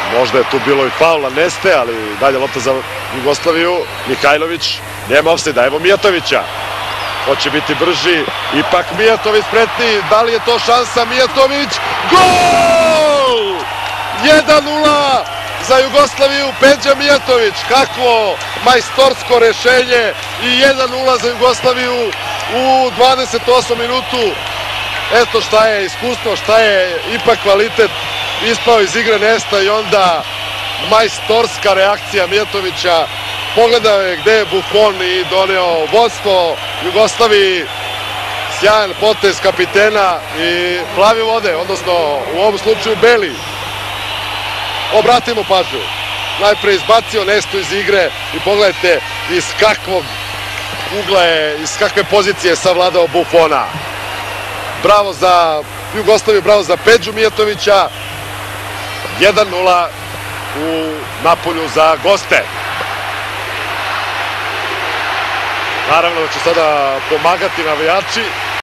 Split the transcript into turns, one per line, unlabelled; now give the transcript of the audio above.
Možda je tu bilo i faula Neste, ali dalje lopta za Jugoslaviju. Mihajlović, nema ofsajda, evo Mijatovića. Hoće biti brži, ipak Mijatović spretniji, da li je to šansa? Mijatović, gol! 1:0 za Jugoslaviju, Peđa Mijatović, kakvo majstorsko rešenje i 1:0 za Jugoslaviju u 28 minutu. Eto šta je iskustvo, šta je ipak kvalitet, ispao iz igre Nesta i onda majstorska reakcija Mijatovića. Pogledao je gde je Buffon i doneo vodstvo Jugoslaviji. Sjajan potez kapitena i plavi vode, odnosno u ovom slučaju beli. Obratimo pažnju. Najpre izbacio Nestu iz igre i pogledajte iz kakvog ugla je, iz kakve pozicije je savladao Buffona. Bravo za Jugoslaviju, bravo za Peđu Mijatovića. 1:0 u Napolju za goste. Naravno da će sada pomagati navijači.